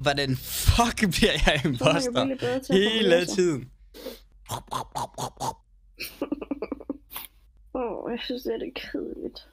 Hvordan fuck bliver jeg imposter hele tiden? Jeg synes, det er lidt kedeligt.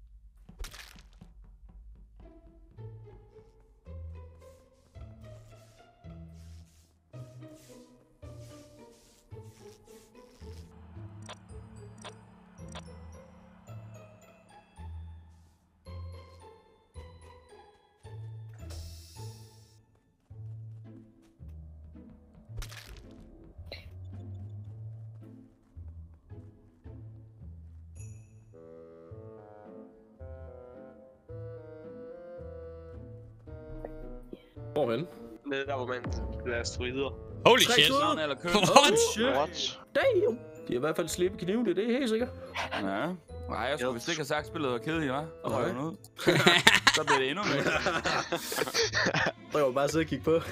Hvorhen? Nede der, hvor man lader asteroider. Holy shit. What? Damn! De har i hvert fald slippet kniven, det er helt sikkert. Ja. Nej, jeg skulle vist ikke have sagt, spillet var kedeligt, hva'? Og røven ud. Så bliver det endnu mere. Jeg var bare sidde og kigge på.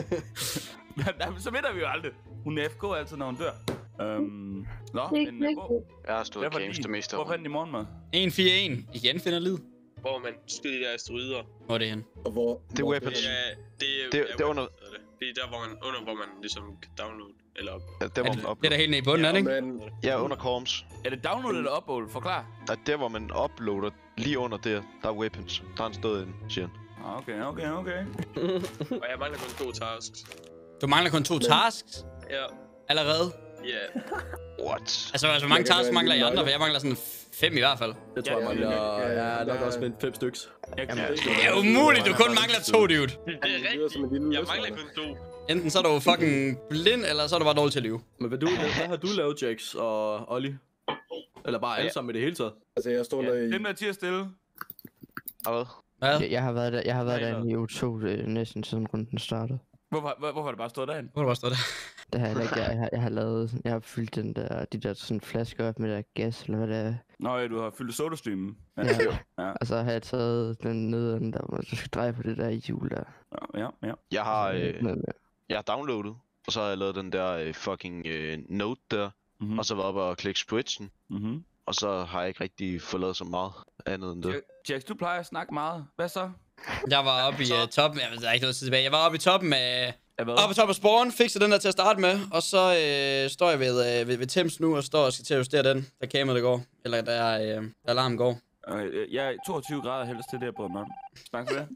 Jamen, så vinder vi jo aldrig. Hun er FK altid, når hun dør. Nå, men Jeg har stået games det meste af hvor fandt I morgenmad? 1-4-1. Igen finder lyd. Hvor man skyder de der asteroider. Hvor er det hen? Og hvor... Det er weapons. Det er under... Det er der, hvor man ligesom kan downloade. Eller op. Ja, der, hvor man Det er der helt nede i bunden, er det ikke? Men... Ja, under Corms. Er det download eller upload? Forklar. Ja, der, hvor man uploader, lige under der er weapons. Der er en stået ind, siger han. Okay. Og jeg mangler kun 2 tasks. Du mangler kun 2 tasks? Ja. Allerede? Ja. What? Altså, hvor mange tasks mangler I andre? For jeg mangler sådan 5 i hvert fald. Det tror jeg mangler... Ja, nok også med 5 styks. Det er umuligt, du kun mangler 2, dude. Det er rigtigt. Jeg mangler kun 2. Enten så er du fucking blind, eller så er du bare dårlig til at lyve. Men hvad har du lavet, Jax og Olli? Eller bare alle sammen i det hele taget? Altså, jeg står der i... Den der til at stille. Hvad? Hvad? Jeg har været der i U2 næsten siden runden startede. Hvorfor har det bare stået derinde? Hvor har du bare stået der? Det har jeg ikke. Jeg har fyldt de der sådan flasker op med der gas, eller hvad det er. Nå ja, du har fyldt sodastreamen. Ja. Og så har jeg taget den nede, der hvor du skal dreje på det der hjul der. Ja. Jeg har downloadet, og så har jeg lavet den der fucking note der. Og så var jeg oppe og klikke switchen. Og så har jeg ikke rigtig fået lavet så meget andet end det. Jax, du plejer at snakke meget. Hvad så? Jeg var oppe i toppen, der er ikke noget tid tilbage. Jeg var oppe i toppen af... Oppe på toppen af spawn, fikser den der til at starte med. Og så står jeg ved Thames nu og står og skal til at justere den, der kameraet går. Eller der alarmen går. Jeg er 22 grader helst til det, jeg bryder mig om. Tak for det.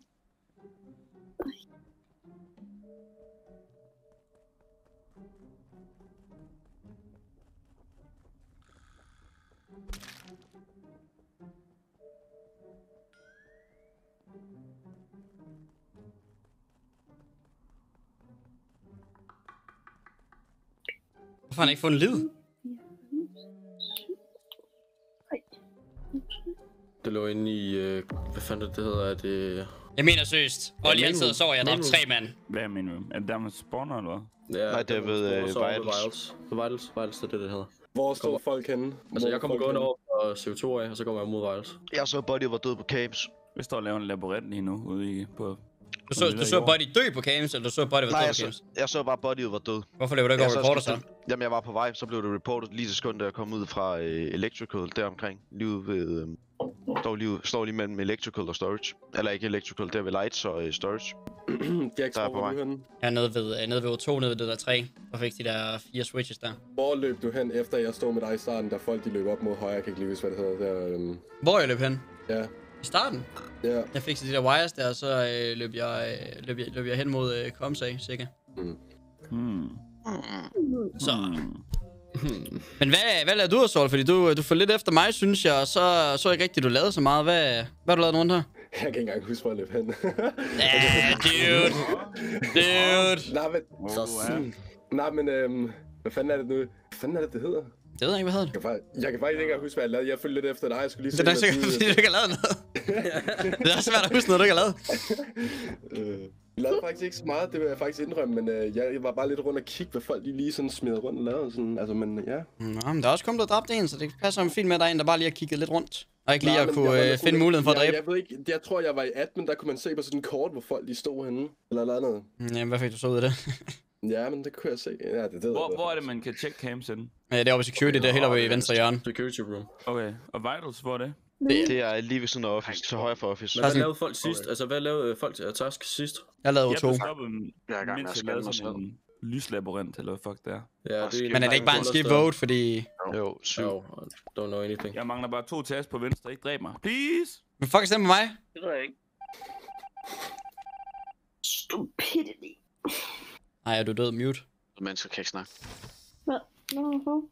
Hvorfor har han ikke fået en lyd? Det lå inde i... hvad fanden det hedder? Det... Jeg mener seriøst. Olli altid og sover, jeg dræbte 3 mand. Hvad mener du? Er det der med spawner, eller hvad? Ja, nej, det er ved Vitals. Vitals, det er det hedder. Hvor står folk henne? Altså, jeg kommer gående over fra CO2 af, og så kommer jeg mod Vitals. Jeg så Buddy var død på camps. Vi står og laver en labyrint lige nu ude på... Du så Buddy dø på camps, eller du så Buddy var død på camps? Jeg så bare Buddy var død. Hvorfor laver du ikke over reporter så? Jamen jeg var på vej, så blev det reportet lige så sekund, da jeg kom ud fra Electrical deromkring. Lige ude ved... står lige mellem Electrical og Storage. Eller ikke Electrical, der ved Lights og Storage. Jax, der er på vej. Jeg er nede ved O2, nede ved det der 3. Og fik de der 4 switches der. Hvor løb du hen, efter jeg stod med dig i starten, da folk de løb op mod højre? Jeg kan ikke lige huske, hvad det hedder. Der, Hvor jeg løb hen? Ja. I starten? Ja. Jeg fik så de der wires der, og så løb jeg hen mod Comsag, cirka. Så... Men hvad lavede du, Sol? Fordi du får lidt efter mig, synes jeg, og så ikke rigtigt, du lavede så meget. Hvad har du lavet rundt her? Jeg kan ikke engang huske, hvor jeg løb hen. Dude. Nej, men... Nej, men hvad fanden er det nu? Hvad fanden er det hedder? Det ved jeg ikke, hvad hedder det? Jeg kan faktisk ikke engang huske, hvad jeg lavede. Jeg følte lidt efter dig. Jeg skulle lige se, det er sikkert, fordi du ikke har lavet noget. Det er også svært at huske noget, du ikke har lavet. Jeg lavede faktisk ikke så meget, det vil jeg faktisk indrømme, men jeg var bare lidt rundt og kigge, hvad folk lige sådan smider rundt og lavede sådan, altså, men ja. Nå, men der er også kommet og dræbt en, så det passer fint med, at der er en, der bare lige har kigget lidt rundt. Og ikke lige at kunne finde muligheden for at dræbe. Jeg ved ikke, jeg tror, jeg var i admin, der kunne man se på sådan en kort, hvor folk de stod henne, eller andet. Jamen, hvad fik du så ud af det? Ja, men det kunne jeg se. Ja, hvor er det, man kan tjekke cams inden? Ja, det er oppe i security, det er helt oppe i venstre hjørne. Security room. Okay, og Vitals, hvor er det? Det er lige ved sådan en office, så højre for office. Men hvad lavede folk sidst? Altså, hvad lavede folk task sidst? Jeg lavede Jeg to. blev stoppet, mens jeg lavede sådan en lyslabyrint, eller hvad fuck det er. Ja, det Men er det ikke bare en skip vote, fordi... Jo, 7. Don't know anything. Jeg mangler bare 2 tasks på venstre, ikke dræb mig. Please! Men fuck stemme på mig. Det ved jeg ikke. Stupidity. Nej, er du død? Mute. Mennesker kan ikke snakke. Hvad? Nå,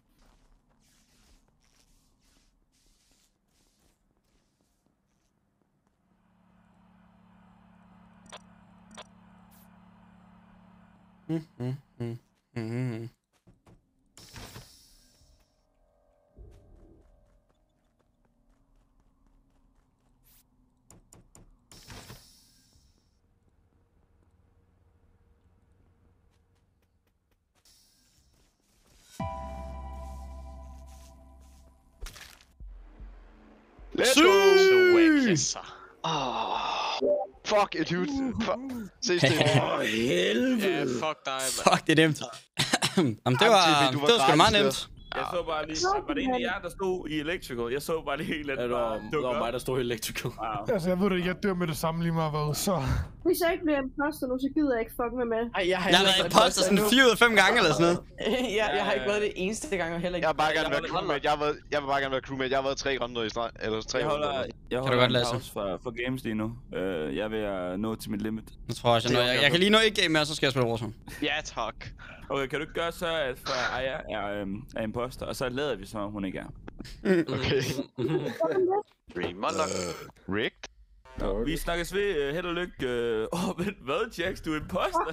Let's go! Fuck it, dude. Ses det. Helvede! Ja, fuck dig, man. Fuck, det er nemt. Jamen, det var sgu da meget nemt. Jeg så bare lige... Var det en af jer, der stod i electrical? Jeg så bare lige helt Ja, det var mig, der stod i electrical. Wow. Altså, jeg ved det ikke, jeg dør med det samme lige meget hvad, så... Hvis jeg ikke bliver imposter nu, så gider jeg ikke fuck med. Ej, jeg har Jeg har været imposter sådan 4 ud af 5 gange eller sådan noget. jeg har ikke været det eneste gang, og heller ikke... Jeg vil bare gerne være crewmate. Jeg vil bare gerne være crewmate. Jeg har været 3 runder i streg. Eller 3 runder. Jeg Kan du godt holder en læse? pause for games lige nu. Jeg er ved at nå til mit limit. Jeg tror også, jeg kan lige nå ikke game mere, så skal jeg spille Warzone. Ja, tak. Okay, kan du ikke gøre så, at for Aya er imposter, og så lader vi som om hun ikke er. Okay. Dream unlock. Rigged. Vi snakkes ved. Held og lykke. Men hvad, Jax? Du er imposter?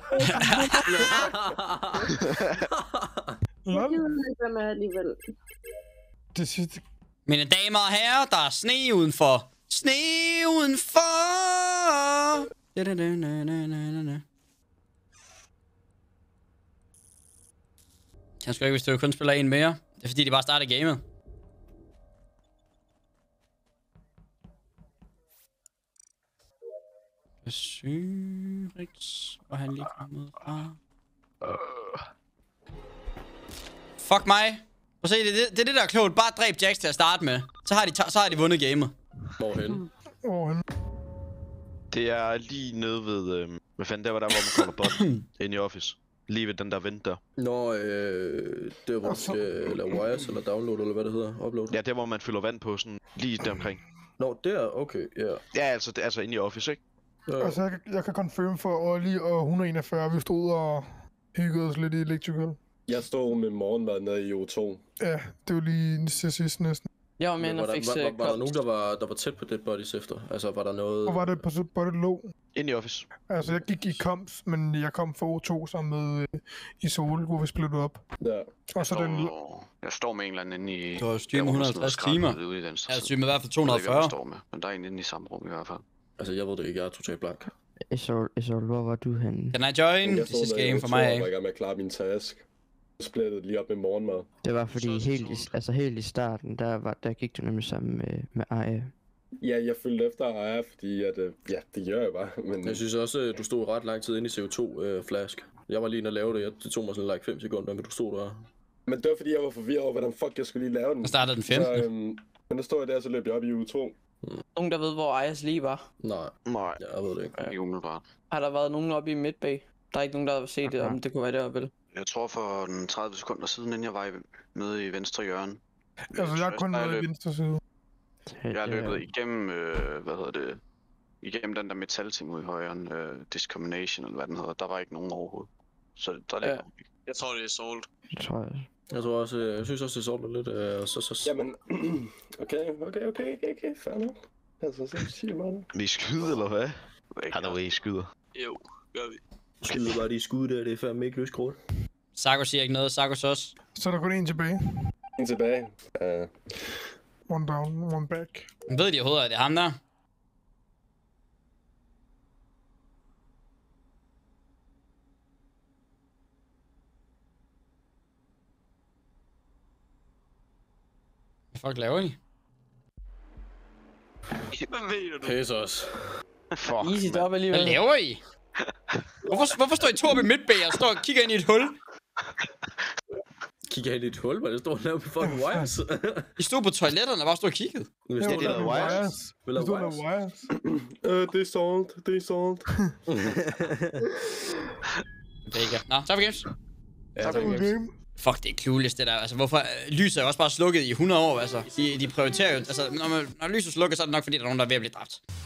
Jeg gider ikke være med alligevel. Det sidste... Mine damer og herrer, der er sne udenfor. Sne udenfor! Jeg skal ikke, hvis du kun spiller en mere. Det er fordi, de bare starter gamet. Sygt. Hvor han lige kommet fra. Fuck mig. Prøv at se, det er det der er klogt. Bare dræb Jax til at starte med. Så har de vundet gamet. Hvorhen? Det er lige nede ved... hvad fanden, der var der, hvor man kommer botten inde i office. Lige ved den der vent der. Nå, der hvor du skal lave wires eller download, eller hvad det hedder, upload. Ja, der hvor man fylder vand på, sådan lige der omkring. Nå, der, okay, ja. Ja, altså inde i office, ikke? Ja. Altså, jeg kan confirm for Ollie og 141, vi stod og hyggede os lidt i electrical. Jeg stod med morgenmad nede i O2. Ja, det var lige til sidst næsten. Jeg var med og fik var der nogen, der var tæt på Dead Bodies efter? Altså, var der noget... Og var det på det lå? Inde i office. Altså, jeg gik i komps, men jeg kom for O2 sammen med Isol, hvor vi splittede op. Ja. Og så den... Jeg står med en eller anden inde i... Du har streamet 150 timer. Jeg har streamet i hvert fald 240. Men der er en inde i samme rum i hvert fald. Altså, jeg ved det ikke, jeg er totalt blank. Isol, hvor var du henne? Can I join? This is game for mig. Jeg var i gang med at klare min task. Splittet lige op med morgenmad. Det var fordi helt i starten, der gik du nemlig sammen med Aya. Ja, jeg følte efter Aya, fordi at, ja, det gør jeg bare. Men jeg synes også, du stod ret lang tid inde i CO2-flask. Jeg var lige inde og lave det. Det tog mig sådan like 5 sekunder, men du stod der. Men det var fordi, jeg var forvirret over, hvordan fuck jeg skulle lige lave den. Jeg startede den 15. Så, men der stod jeg der, så løb jeg op i U2. Nogen, der ved, hvor Ayas lige var? Nej, jeg ved det ikke. Ikke umiddelbart. Har der været nogen oppe i Midbay? Der er ikke nogen, der har set det, om det kunne være der, vel? Jeg tror for 30 sekunder siden, inden jeg var nede i venstre hjørne. Altså, jeg er kun nede i venstre side. Jeg er løbet igennem, igennem den der metal-ting ude i højren, Discrimination, eller hvad den hedder. Der var ikke nogen overhovedet. Så der ligger ikke. Jeg tror, det er Salt. Det tror jeg. Jeg tror også, jeg synes også, det er lidt, Jamen, okay, fair nok. Altså, så siger man. Vi skyder, eller hvad? Han er jo skyder. Jo, gør vi. Skyder bare de skud der, det er fandme ikke løs kort. Sago siger ikke noget, Sago også. Så er der kun en tilbage. En tilbage. One down, one back. Ved de overhovedet, at det er ham der? Hvad fuck laver I? Hvad mener du? Pæs os. Fuck, Easy drop alligevel. Hvad laver I? Hvorfor står I to oppe i midtbay og står og kigger ind i et hul? kigger ind i et hul, hvor det står og laver på fucking wires. I stod på toiletterne og bare stod og kiggede. Vi stod der wires. Vi lavede wires. Det er salt, det er salt. Begge. Nå, tak for games. Ja, tak for games. Fuck, det er clueless, det der. Altså, hvorfor? Lyset er jo også bare slukket i 100 år, altså. De prioriterer jo... Altså, når lyset slukker, så er det nok, fordi der er nogen, der er ved at blive dræbt.